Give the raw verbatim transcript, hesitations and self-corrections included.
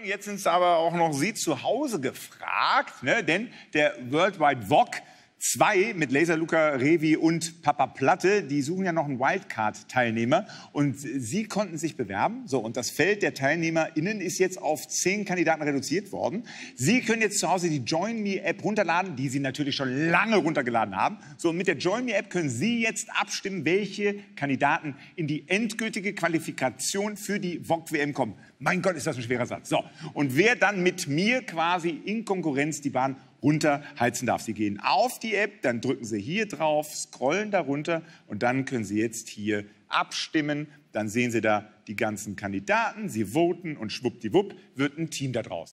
Jetzt sind aber auch noch Sie zu Hause gefragt, ne? Denn der Worldwide V O G zwei mit Laser Luca, Revi und Papa Platte, die suchen ja noch einen Wildcard-Teilnehmer und Sie konnten sich bewerben. So, und das Feld der TeilnehmerInnen ist jetzt auf zehn Kandidaten reduziert worden. Sie können jetzt zu Hause die Join Me App runterladen, die Sie natürlich schon lange runtergeladen haben. So, und mit der Join Me App können Sie jetzt abstimmen, welche Kandidaten in die endgültige Qualifikation für die V O G W M kommen. Mein Gott, ist das ein schwerer Satz. So, und wer dann mit mir quasi in Konkurrenz die Bahn runterheizen darf. Sie gehen auf die App, dann drücken Sie hier drauf, scrollen darunter und dann können Sie jetzt hier abstimmen. Dann sehen Sie da die ganzen Kandidaten, Sie voten und schwuppdiwupp wird ein Team da draus.